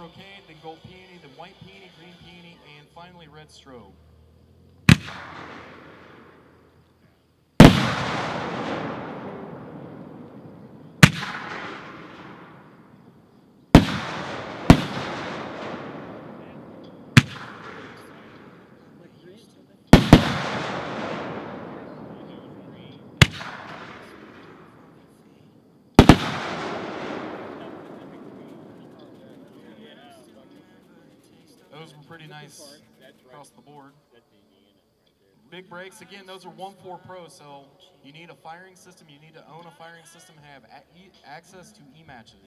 brocade, then gold peony, then white peony, green peony, and finally red strobe. Those were pretty nice across the board. Big breaks, again, those are 1-4 Pro, so you need a firing system, you need to own a firing system, have access to E-matches.